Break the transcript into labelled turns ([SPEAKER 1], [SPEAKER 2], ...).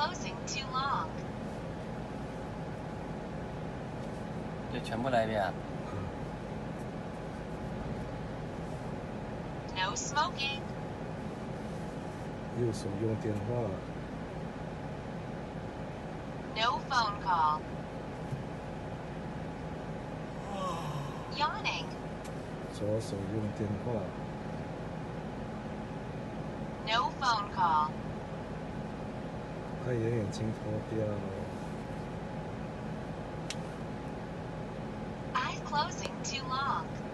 [SPEAKER 1] closing too long.
[SPEAKER 2] 就全部来一遍。
[SPEAKER 1] No smoking.
[SPEAKER 3] 右手用电话。
[SPEAKER 1] No phone call. Yawning.
[SPEAKER 3] 左手用电话。
[SPEAKER 1] No phone call.
[SPEAKER 3] 开眼睛脱掉。
[SPEAKER 1] Eyes closing too long.